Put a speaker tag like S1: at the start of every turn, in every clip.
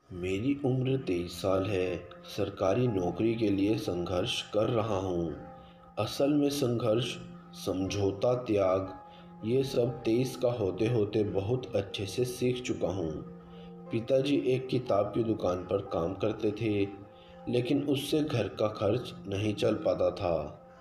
S1: मेरी उम्र 23 साल है। सरकारी नौकरी के लिए संघर्ष कर रहा हूँ। असल में संघर्ष, समझौता, त्याग, ये सब 23 का होते होते बहुत अच्छे से सीख चुका हूँ। पिताजी एक किताब की दुकान पर काम करते थे, लेकिन उससे घर का खर्च नहीं चल पाता था।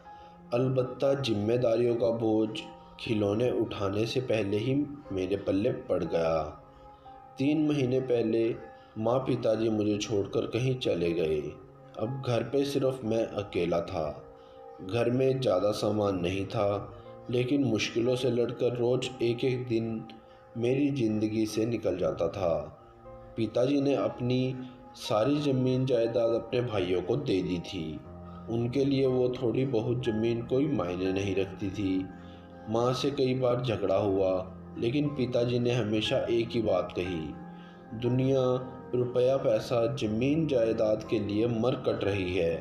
S1: अलबत्ता जिम्मेदारियों का बोझ खिलौने उठाने से पहले ही मेरे पल्ले पड़ गया। 3 महीने पहले माँ पिताजी मुझे छोड़कर कहीं चले गए। अब घर पे सिर्फ मैं अकेला था। घर में ज़्यादा सामान नहीं था, लेकिन मुश्किलों से लड़कर रोज़ एक एक दिन मेरी ज़िंदगी से निकल जाता था। पिताजी ने अपनी सारी ज़मीन जायदाद अपने भाइयों को दे दी थी। उनके लिए वो थोड़ी बहुत ज़मीन कोई मायने नहीं रखती थी। माँ से कई बार झगड़ा हुआ, लेकिन पिताजी ने हमेशा एक ही बात कही, दुनिया रुपया पैसा ज़मीन जायदाद के लिए मर कट रही है।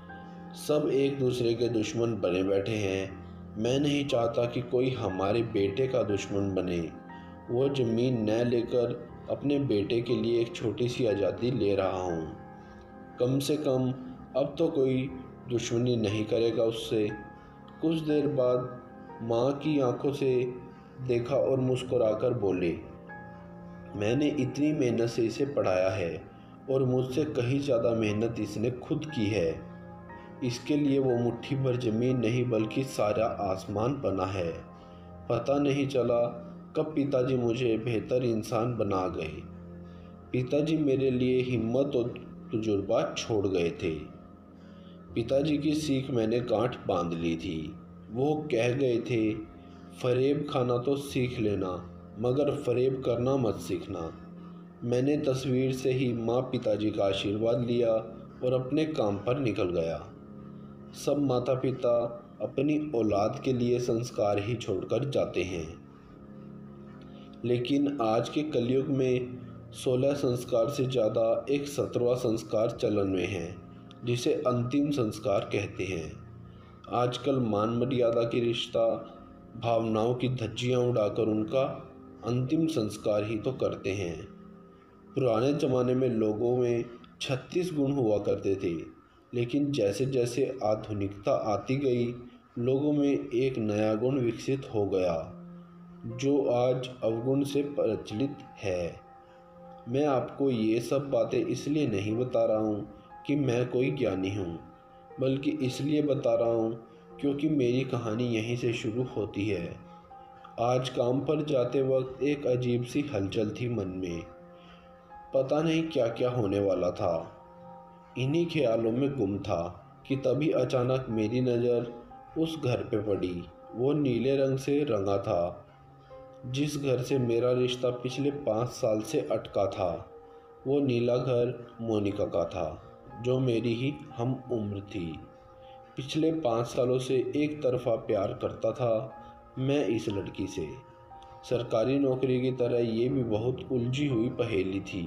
S1: सब एक दूसरे के दुश्मन बने बैठे हैं। मैं नहीं चाहता कि कोई हमारे बेटे का दुश्मन बने। वो ज़मीन न लेकर अपने बेटे के लिए एक छोटी सी आज़ादी ले रहा हूँ। कम से कम अब तो कोई दुश्मनी नहीं करेगा उससे। कुछ देर बाद माँ की आंखों से देखा और मुस्कुराकर बोले, मैंने इतनी मेहनत से इसे पढ़ाया है और मुझसे कहीं ज़्यादा मेहनत इसने खुद की है। इसके लिए वो मुट्ठी भर ज़मीन नहीं बल्कि सारा आसमान बना है। पता नहीं चला कब पिताजी मुझे बेहतर इंसान बना गए। पिताजी मेरे लिए हिम्मत और तजुर्बा छोड़ गए थे। पिताजी की सीख मैंने गांठ बांध ली थी। वो कह गए थे, फरेब खाना तो सीख लेना, मगर फरेब करना मत सीखना। मैंने तस्वीर से ही माँ पिताजी का आशीर्वाद लिया और अपने काम पर निकल गया। सब माता पिता अपनी औलाद के लिए संस्कार ही छोड़कर जाते हैं, लेकिन आज के कलयुग में 16 संस्कार से ज़्यादा एक 17वां संस्कार चलन में है, जिसे अंतिम संस्कार कहते हैं। आजकल मान मर्यादा की रिश्ता, भावनाओं की धज्जियाँ उड़ाकर उनका अंतिम संस्कार ही तो करते हैं। पुराने ज़माने में लोगों में 36 गुण हुआ करते थे, लेकिन जैसे जैसे आधुनिकता आती गई, लोगों में एक नया गुण विकसित हो गया, जो आज अवगुण से प्रचलित है। मैं आपको ये सब बातें इसलिए नहीं बता रहा हूँ कि मैं कोई ज्ञानी हूँ, बल्कि इसलिए बता रहा हूँ क्योंकि मेरी कहानी यहीं से शुरू होती है। आज काम पर जाते वक्त एक अजीब सी हलचल थी मन में। पता नहीं क्या क्या होने वाला था। इन्हीं ख्यालों में गुम था कि तभी अचानक मेरी नज़र उस घर पे पड़ी। वो नीले रंग से रंगा था, जिस घर से मेरा रिश्ता पिछले 5 साल से अटका था। वो नीला घर मोनिका का था, जो मेरी ही हम उम्र थी। पिछले 5 सालों से एक तरफा प्यार करता था मैं इस लड़की से। सरकारी नौकरी की तरह ये भी बहुत उलझी हुई पहेली थी।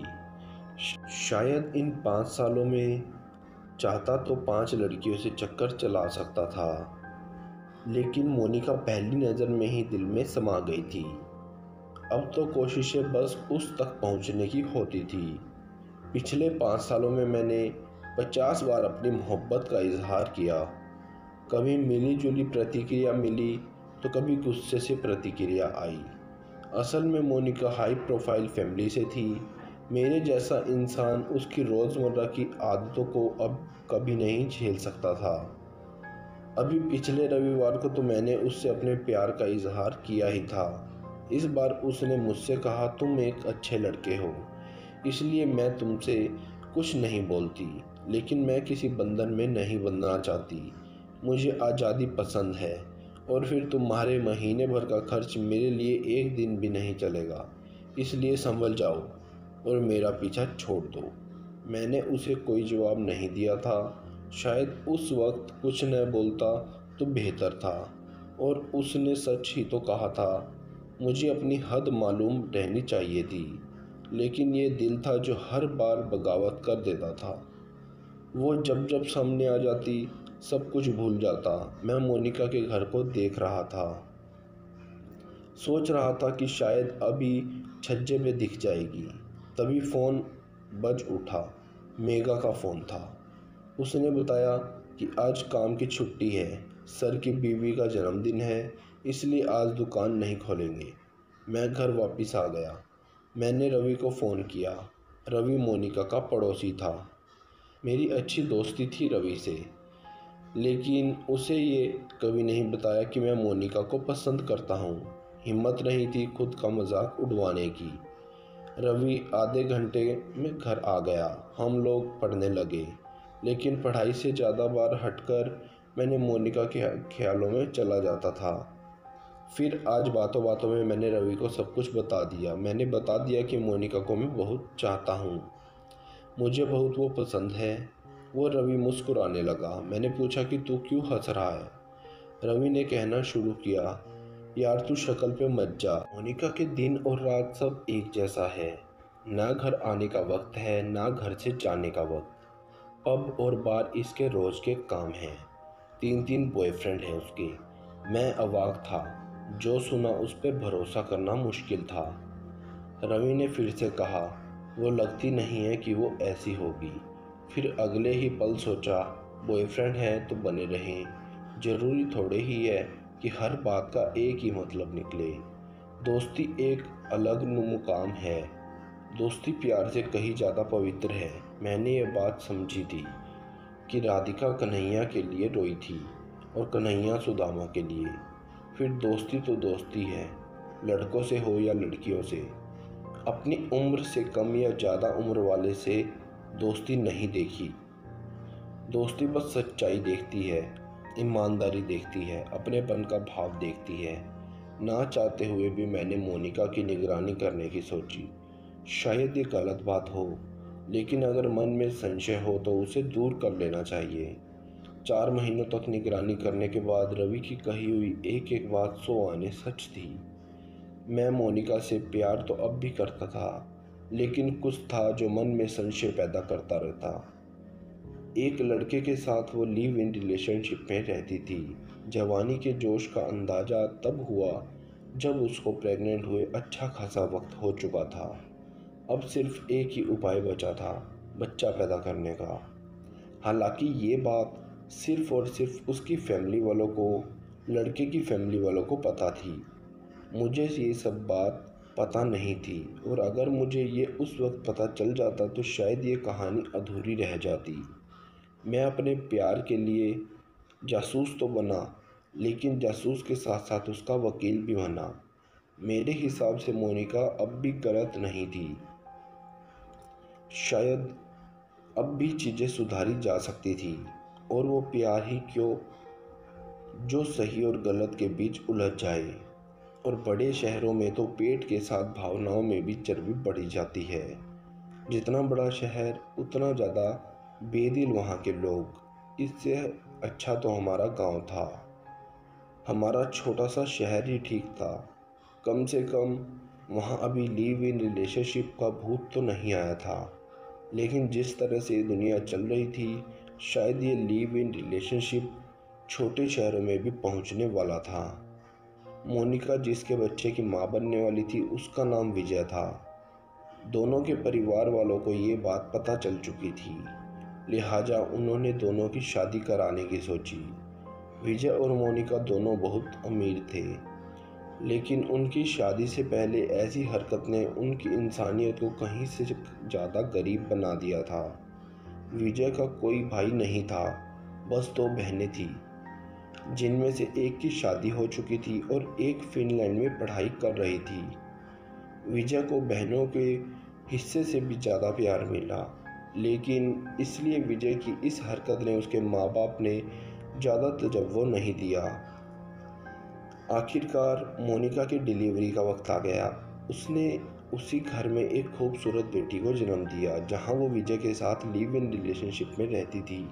S1: शायद इन 5 सालों में चाहता तो 5 लड़कियों से चक्कर चला सकता था, लेकिन मोनिका पहली नज़र में ही दिल में समा गई थी। अब तो कोशिशें बस उस तक पहुंचने की होती थी। पिछले 5 सालों में मैंने 50 बार अपनी मोहब्बत का इजहार किया। कभी मिली जुली प्रतिक्रिया मिली तो कभी गुस्से से प्रतिक्रिया आई। असल में मोनिका हाई प्रोफाइल फैमिली से थी। मेरे जैसा इंसान उसकी रोज़मर्रा की आदतों को अब कभी नहीं झेल सकता था। अभी पिछले रविवार को तो मैंने उससे अपने प्यार का इजहार किया ही था। इस बार उसने मुझसे कहा, तुम एक अच्छे लड़के हो, इसलिए मैं तुमसे कुछ नहीं बोलती, लेकिन मैं किसी बंधन में नहीं बंधना चाहती। मुझे आज़ादी पसंद है, और फिर तुम्हारे महीने भर का खर्च मेरे लिए एक दिन भी नहीं चलेगा। इसलिए संभल जाओ और मेरा पीछा छोड़ दो। मैंने उसे कोई जवाब नहीं दिया था। शायद उस वक्त कुछ न बोलता तो बेहतर था, और उसने सच ही तो कहा था। मुझे अपनी हद मालूम रहनी चाहिए थी, लेकिन ये दिल था जो हर बार बगावत कर देता था। वो जब जब सामने आ जाती सब कुछ भूल जाता। मैं मोनिका के घर को देख रहा था, सोच रहा था कि शायद अभी छज्जे पे दिख जाएगी। तभी फ़ोन बज उठा। मेघा का फ़ोन था। उसने बताया कि आज काम की छुट्टी है, सर की बीवी का जन्मदिन है, इसलिए आज दुकान नहीं खोलेंगे। मैं घर वापस आ गया। मैंने रवि को फ़ोन किया। रवि मोनिका का पड़ोसी था। मेरी अच्छी दोस्ती थी रवि से, लेकिन उसे ये कभी नहीं बताया कि मैं मोनिका को पसंद करता हूँ। हिम्मत नहीं थी खुद का मजाक उड़वाने की। रवि आधे घंटे में घर आ गया। हम लोग पढ़ने लगे, लेकिन पढ़ाई से ज़्यादा बार हटकर मैंने मोनिका के ख्यालों में चला जाता था। फिर आज बातों बातों में मैंने रवि को सब कुछ बता दिया। मैंने बता दिया कि मोनिका को मैं बहुत चाहता हूँ, मुझे बहुत वो पसंद है। वो रवि मुस्कुराने लगा। मैंने पूछा कि तू क्यों हंस रहा है? रवि ने कहना शुरू किया, यार तू शक्ल पे मत जा। मोनिका के दिन और रात सब एक जैसा है। ना घर आने का वक्त है, ना घर से जाने का वक्त। पब और बार इसके रोज के काम हैं। 3 बॉयफ्रेंड हैं उसके। मैं अवाक था। जो सुना उस पर भरोसा करना मुश्किल था। रवि ने फिर से कहा, वो लगती नहीं है कि वो ऐसी होगी। फिर अगले ही पल सोचा, बॉयफ्रेंड है तो बने रहें। ज़रूरी थोड़े ही है कि हर बात का एक ही मतलब निकले। दोस्ती एक अलग मुकाम है। दोस्ती प्यार से कहीं ज़्यादा पवित्र है। मैंने ये बात समझी थी कि राधिका कन्हैया के लिए रोई थी और कन्हैया सुदामा के लिए। फिर दोस्ती तो दोस्ती है, लड़कों से हो या लड़कियों से। अपनी उम्र से कम या ज़्यादा उम्र वाले से दोस्ती नहीं देखी। दोस्ती बस सच्चाई देखती है, ईमानदारी देखती है, अपनेपन का भाव देखती है। ना चाहते हुए भी मैंने मोनिका की निगरानी करने की सोची। शायद ये गलत बात हो, लेकिन अगर मन में संशय हो तो उसे दूर कर लेना चाहिए। 4 महीनों तक निगरानी करने के बाद रवि की कही हुई एक एक बात 100 आने सच थी। मैं मोनिका से प्यार तो अब भी करता था, लेकिन कुछ था जो मन में संशय पैदा करता रहता। एक लड़के के साथ वो लिव इन रिलेशनशिप में रहती थी। जवानी के जोश का अंदाज़ा तब हुआ जब उसको प्रेग्नेंट हुए अच्छा खासा वक्त हो चुका था। अब सिर्फ एक ही उपाय बचा था, बच्चा पैदा करने का। हालांकि ये बात सिर्फ और सिर्फ उसकी फैमिली वालों को, लड़के की फैमिली वालों को पता थी। मुझे ये सब बात पता नहीं थी, और अगर मुझे ये उस वक्त पता चल जाता तो शायद ये कहानी अधूरी रह जाती। मैं अपने प्यार के लिए जासूस तो बना, लेकिन जासूस के साथ साथ उसका वकील भी बना। मेरे हिसाब से मोनिका अब भी गलत नहीं थी। शायद अब भी चीज़ें सुधारी जा सकती थी, और वो प्यार ही क्यों जो सही और गलत के बीच उलझ जाए। और बड़े शहरों में तो पेट के साथ भावनाओं में भी चर्बी बढ़ी जाती है। जितना बड़ा शहर उतना ज़्यादा बेदिल वहाँ के लोग। इससे अच्छा तो हमारा गांव था। हमारा छोटा सा शहर ही ठीक था। कम से कम वहाँ अभी लिव इन रिलेशनशिप का भूत तो नहीं आया था। लेकिन जिस तरह से दुनिया चल रही थी, शायद ये लिव इन रिलेशनशिप छोटे शहरों में भी पहुँचने वाला था। मोनिका जिसके बच्चे की मां बनने वाली थी, उसका नाम विजय था। दोनों के परिवार वालों को ये बात पता चल चुकी थी, लिहाजा उन्होंने दोनों की शादी कराने की सोची। विजय और मोनिका दोनों बहुत अमीर थे, लेकिन उनकी शादी से पहले ऐसी हरकत ने उनकी इंसानियत को कहीं से ज़्यादा गरीब बना दिया था। विजय का कोई भाई नहीं था, बस 2 बहनें थीं, जिनमें से एक की शादी हो चुकी थी और एक फिनलैंड में पढ़ाई कर रही थी। विजय को बहनों के हिस्से से भी ज़्यादा प्यार मिला, लेकिन इसलिए विजय की इस हरकत ने उसके माँ बाप ने ज़्यादा तवज्जो नहीं दिया। आखिरकार मोनिका की डिलीवरी का वक्त आ गया। उसने उसी घर में एक खूबसूरत बेटी को जन्म दिया, जहाँ वो विजय के साथ लिव इन रिलेशनशिप में रहती थी।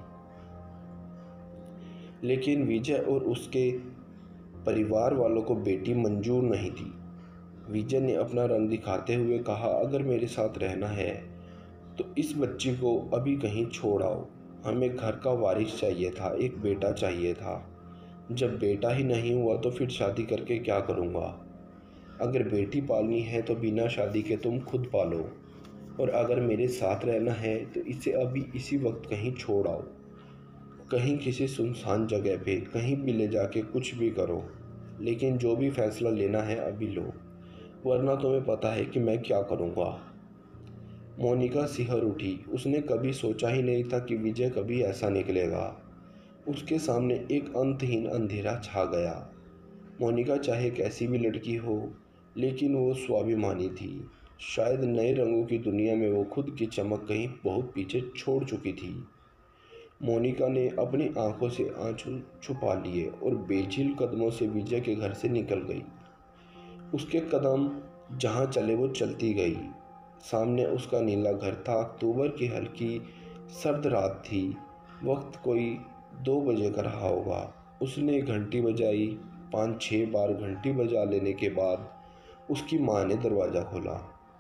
S1: लेकिन विजय और उसके परिवार वालों को बेटी मंजूर नहीं थी। विजय ने अपना रंग दिखाते हुए कहा, अगर मेरे साथ रहना है तो इस बच्ची को अभी कहीं छोड़ आओ। हमें घर का वारिस चाहिए था, एक बेटा चाहिए था। जब बेटा ही नहीं हुआ तो फिर शादी करके क्या करूँगा? अगर बेटी पालनी है तो बिना शादी के तुम खुद पालो। और अगर मेरे साथ रहना है तो इसे अभी इसी वक्त कहीं छोड़ आओ, कहीं किसी सुनसान जगह पे कहीं भी ले जाके कुछ भी करो, लेकिन जो भी फैसला लेना है अभी लो, वरना तुम्हें पता है कि मैं क्या करूँगा। मोनिका सिहर उठी। उसने कभी सोचा ही नहीं था कि विजय कभी ऐसा निकलेगा। उसके सामने एक अंतहीन अंधेरा छा गया। मोनिका चाहे कैसी भी लड़की हो, लेकिन वो स्वाभिमानी थी। शायद नए रंगों की दुनिया में वो खुद की चमक कहीं बहुत पीछे छोड़ चुकी थी। मोनिका ने अपनी आंखों से आंसू छुपा लिए और बेझिल कदमों से विजय के घर से निकल गई। उसके कदम जहाँ चले वो चलती गई। सामने उसका नीला घर था। अक्टूबर की हल्की सर्द रात थी। वक्त कोई 2 बजे का रहा होगा। उसने घंटी बजाई। 5-6 बार घंटी बजा लेने के बाद उसकी माँ ने दरवाज़ा खोला।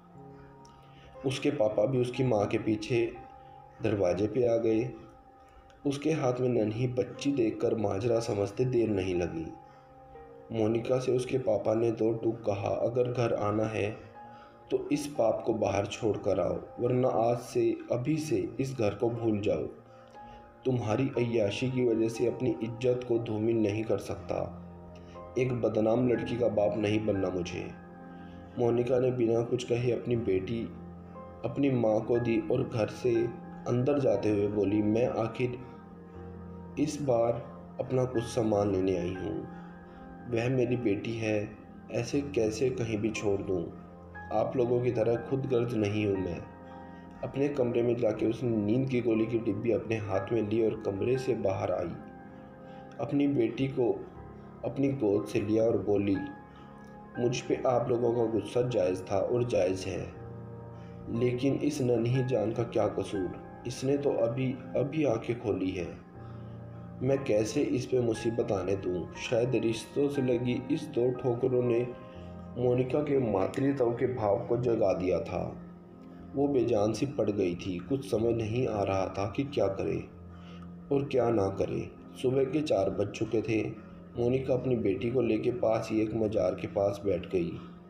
S1: उसके पापा भी उसकी माँ के पीछे दरवाजे पे आ गए। उसके हाथ में नन्ही बच्ची देखकर माजरा समझते देर नहीं लगी। मोनिका से उसके पापा ने 2 टूक कहा, अगर घर आना है तो इस पाप को बाहर छोड़ कर आओ, वरना आज से अभी से इस घर को भूल जाओ। तुम्हारी अय्याशी की वजह से अपनी इज्जत को धूमिल नहीं कर सकता। एक बदनाम लड़की का बाप नहीं बनना मुझे। मोनिका ने बिना कुछ कहे अपनी बेटी अपनी माँ को दी और घर से अंदर जाते हुए बोली, मैं आखिर इस बार अपना कुछ सामान लेने आई हूँ। वह मेरी बेटी है, ऐसे कैसे कहीं भी छोड़ दूँ। आप लोगों की तरह खुदगर्ज नहीं हूँ मैं। अपने कमरे में जाके उसने नींद की गोली की डिब्बी अपने हाथ में ली और कमरे से बाहर आई। अपनी बेटी को अपनी गोद से लिया और बोली, मुझ पे आप लोगों का गुस्सा जायज़ था और जायज़ है, लेकिन इस नन्ही जान का क्या कसूर। इसने तो अभी अभी आंखें खोली है। मैं कैसे इस पे मुसीबत आने दूँ। शायद रिश्तों से लगी इस 2 ठोकरों ने मोनिका के मातृत्व के भाव को जगा दिया था। वो बेजान सी पड़ गई थी। कुछ समझ नहीं आ रहा था कि क्या करे और क्या ना करे। सुबह के 4 बज चुके थे। मोनिका अपनी बेटी को लेके पास ही एक मजार के पास बैठ गई।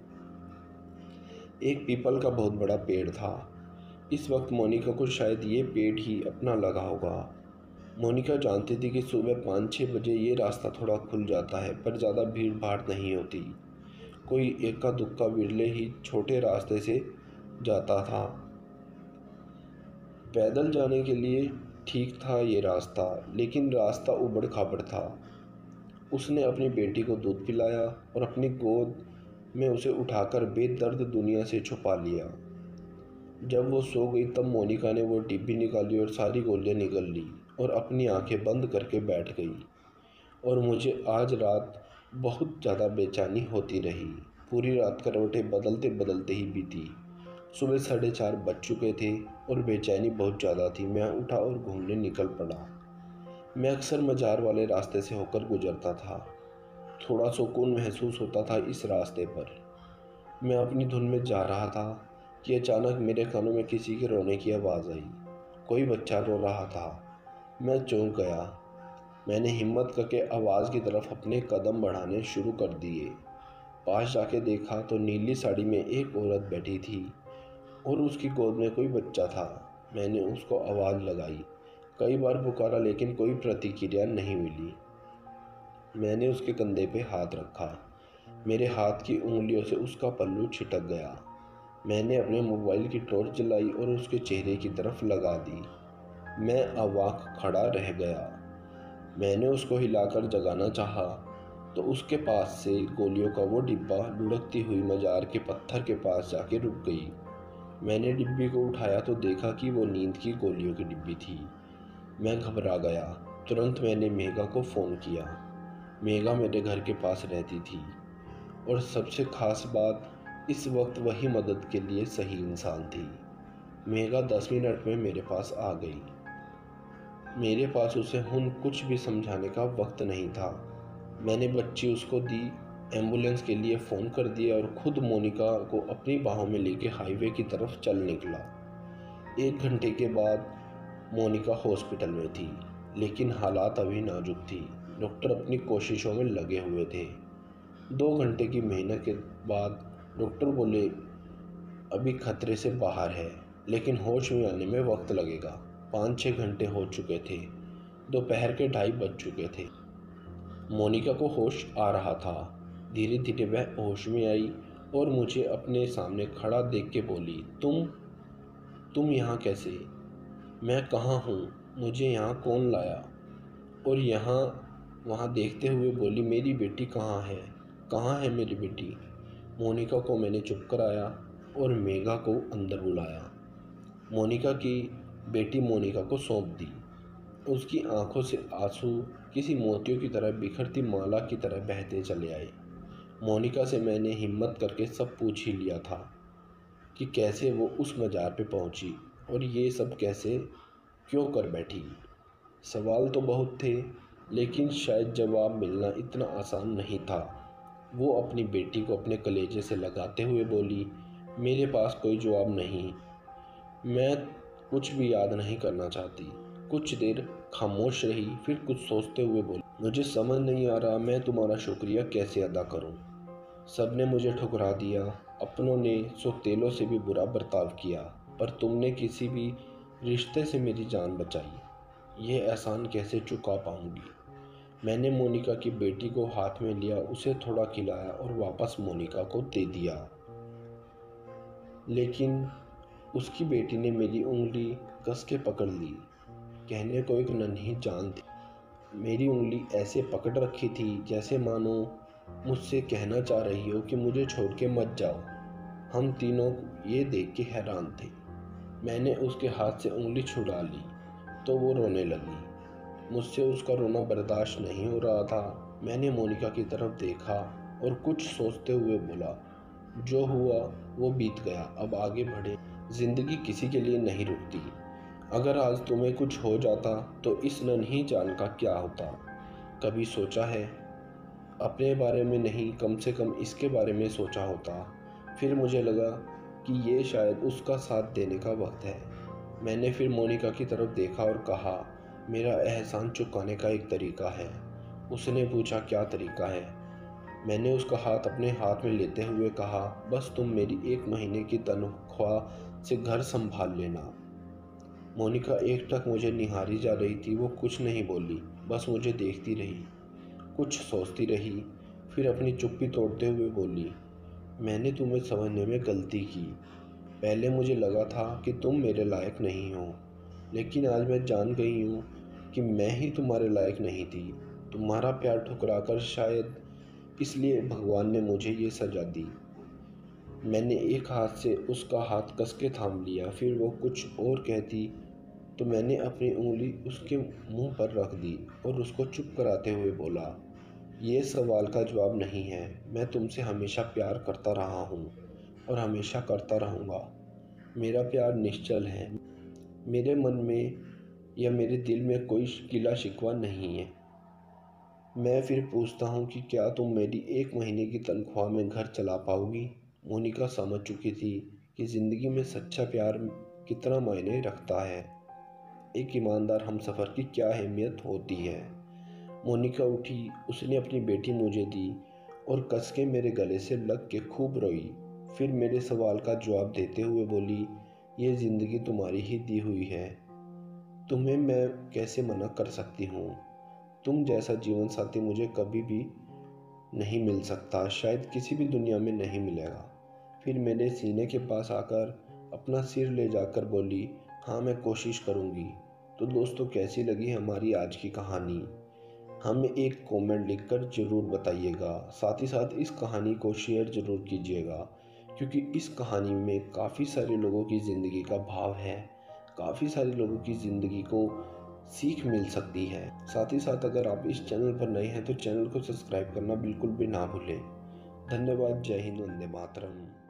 S1: एक पीपल का बहुत बड़ा पेड़ था। इस वक्त मोनिका को शायद ये पेड़ ही अपना लगा होगा। मोनिका जानती थी कि सुबह 5-6 बजे ये रास्ता थोड़ा खुल जाता है, पर ज़्यादा भीड़ भाड़ नहीं होती। कोई इक्का दुक्का विरले ही छोटे रास्ते से जाता था। पैदल जाने के लिए ठीक था ये रास्ता, लेकिन रास्ता उबड़ खाबड़ था। उसने अपनी बेटी को दूध पिलाया और अपनी गोद में उसे उठाकर बेदर्द दुनिया से छुपा लिया। जब वो सो गई तब मोनिका ने वो डिब्बी निकाली और सारी गोलियां निगल ली और अपनी आंखें बंद करके बैठ गई। और मुझे आज रात बहुत ज़्यादा बेचैनी होती रही। पूरी रात करवटें बदलते बदलते ही बीती। सुबह 4:30 बज चुके थे और बेचैनी बहुत ज़्यादा थी। मैं उठा और घूमने निकल पड़ा। मैं अक्सर मजार वाले रास्ते से होकर गुजरता था। थोड़ा सुकून महसूस होता था इस रास्ते पर। मैं अपनी धुन में जा रहा था कि अचानक मेरे कानों में किसी के रोने की आवाज़ आई। कोई बच्चा रो रहा था। मैं चौंक गया। मैंने हिम्मत करके आवाज़ की तरफ अपने कदम बढ़ाने शुरू कर दिए। पास जाके देखा तो नीली साड़ी में एक औरत बैठी थी और उसकी गोद में कोई बच्चा था। मैंने उसको आवाज़ लगाई, कई बार पुकारा, लेकिन कोई प्रतिक्रिया नहीं मिली। मैंने उसके कंधे पे हाथ रखा। मेरे हाथ की उंगलियों से उसका पल्लू छिटक गया। मैंने अपने मोबाइल की टॉर्च जलाई और उसके चेहरे की तरफ लगा दी। मैं अवाक खड़ा रह गया। मैंने उसको हिलाकर जगाना चाहा तो उसके पास से गोलियों का वो डिब्बा लुढ़कती हुई मजार के पत्थर के पास जाके रुक गई। मैंने डिब्बी को उठाया तो देखा कि वो नींद की गोलियों की डिब्बी थी। मैं घबरा गया। तुरंत मैंने मेघा को फ़ोन किया। मेघा मेरे घर के पास रहती थी और सबसे खास बात, इस वक्त वही मदद के लिए सही इंसान थी। मेघा 10 मिनट में मेरे पास आ गई। मेरे पास उसे कुछ भी समझाने का वक्त नहीं था। मैंने बच्ची उसको दी, एम्बुलेंस के लिए फ़ोन कर दिया और खुद मोनिका को अपनी बाहों में लेके हाईवे की तरफ चल निकला। 1 घंटे के बाद मोनिका हॉस्पिटल में थी, लेकिन हालात अभी नाजुक थी। डॉक्टर अपनी कोशिशों में लगे हुए थे। 2 घंटे की मेहनत के बाद डॉक्टर बोले, अभी खतरे से बाहर है, लेकिन होश में आने में वक्त लगेगा। 5-6 घंटे हो चुके थे। दोपहर के 2:30 बज चुके थे। मोनिका को होश आ रहा था। धीरे धीरे वह होश में आई और मुझे अपने सामने खड़ा देख के बोली, तुम यहाँ कैसे? मैं कहाँ हूँ? मुझे यहाँ कौन लाया? और यहाँ वहाँ देखते हुए बोली, मेरी बेटी कहाँ है? कहाँ है मेरी बेटी? मोनिका को मैंने चुप कराया और मेघा को अंदर बुलाया। मोनिका की बेटी मोनिका को सौंप दी। उसकी आंखों से आंसू किसी मोतियों की तरह बिखरती माला की तरह बहते चले आए। मोनिका से मैंने हिम्मत करके सब पूछ ही लिया था कि कैसे वो उस मज़ार पे पहुंची और ये सब कैसे क्यों कर बैठी। सवाल तो बहुत थे, लेकिन शायद जवाब मिलना इतना आसान नहीं था। वो अपनी बेटी को अपने कलेजे से लगाते हुए बोली, मेरे पास कोई जवाब नहीं, मैं कुछ भी याद नहीं करना चाहती। कुछ देर खामोश रही, फिर कुछ सोचते हुए बोली, मुझे समझ नहीं आ रहा मैं तुम्हारा शुक्रिया कैसे अदा करूं। सबने मुझे ठुकरा दिया, अपनों ने सौतेलों से भी बुरा बर्ताव किया, पर तुमने किसी भी रिश्ते से मेरी जान बचाई। ये एहसान कैसे चुका पाऊंगी। मैंने मोनिका की बेटी को हाथ में लिया, उसे थोड़ा खिलाया और वापस मोनिका को दे दिया। लेकिन उसकी बेटी ने मेरी उंगली कस के पकड़ ली। कहने को एक नन्ही जान थी, मेरी उंगली ऐसे पकड़ रखी थी जैसे मानो मुझसे कहना चाह रही हो कि मुझे छोड़ के मत जाओ। हम तीनों ये देख के हैरान थे। मैंने उसके हाथ से उंगली छुड़ा ली तो वो रोने लगी। मुझसे उसका रोना बर्दाश्त नहीं हो रहा था। मैंने मोनिका की तरफ देखा और कुछ सोचते हुए बोला, जो हुआ वो बीत गया, अब आगे बढ़े। जिंदगी किसी के लिए नहीं रुकती। अगर आज तुम्हें कुछ हो जाता तो इस नन्ही जान का क्या होता? कभी सोचा है? अपने बारे में नहीं, कम से कम इसके बारे में सोचा होता। फिर मुझे लगा कि ये शायद उसका साथ देने का वक्त है। मैंने फिर मोनिका की तरफ देखा और कहा, मेरा एहसान चुकाने का एक तरीका है। उसने पूछा, क्या तरीका है? मैंने उसका हाथ अपने हाथ में लेते हुए कहा, बस तुम मेरी 1 महीने की तनख्वाह से घर संभाल लेना। मोनिका एकटक मुझे निहारी जा रही थी। वो कुछ नहीं बोली, बस मुझे देखती रही, कुछ सोचती रही। फिर अपनी चुप्पी तोड़ते हुए बोली, मैंने तुम्हें समझने में गलती की। पहले मुझे लगा था कि तुम मेरे लायक नहीं हो, लेकिन आज मैं जान गई हूँ कि मैं ही तुम्हारे लायक नहीं थी। तुम्हारा प्यार ठुकराकर शायद इसलिए भगवान ने मुझे ये सजा दी। मैंने एक हाथ से उसका हाथ कस के थाम लिया। फिर वो कुछ और कहती तो मैंने अपनी उंगली उसके मुंह पर रख दी और उसको चुप कराते हुए बोला, ये सवाल का जवाब नहीं है। मैं तुमसे हमेशा प्यार करता रहा हूँ और हमेशा करता रहूँगा। मेरा प्यार निश्चल है। मेरे मन में या मेरे दिल में कोई गिला शिकवा नहीं है। मैं फिर पूछता हूँ कि क्या तुम मेरी 1 महीने की तनख्वाह में घर चला पाओगी? मोनिका समझ चुकी थी कि ज़िंदगी में सच्चा प्यार कितना मायने रखता है, एक ईमानदार हमसफ़र की क्या अहमियत होती है। मोनिका उठी, उसने अपनी बेटी मुझे दी और कस के मेरे गले से लग के खूब रोई। फिर मेरे सवाल का जवाब देते हुए बोली, ये ज़िंदगी तुम्हारी ही दी हुई है, तुम्हें मैं कैसे मना कर सकती हूँ। तुम जैसा जीवन साथी मुझे कभी भी नहीं मिल सकता, शायद किसी भी दुनिया में नहीं मिलेगा। फिर मेरे सीने के पास आकर अपना सिर ले जाकर बोली, हाँ मैं कोशिश करूँगी। तो दोस्तों, कैसी लगी हमारी आज की कहानी? हमें एक कमेंट लिखकर ज़रूर बताइएगा। साथ ही साथ इस कहानी को शेयर ज़रूर कीजिएगा, क्योंकि इस कहानी में काफ़ी सारे लोगों की ज़िंदगी का भाव है, काफ़ी सारे लोगों की ज़िंदगी को सीख मिल सकती है। साथ ही साथ अगर आप इस चैनल पर नए हैं तो चैनल को सब्सक्राइब करना बिल्कुल भी ना भूलें। धन्यवाद। जय हिंद। वंदे मातरम।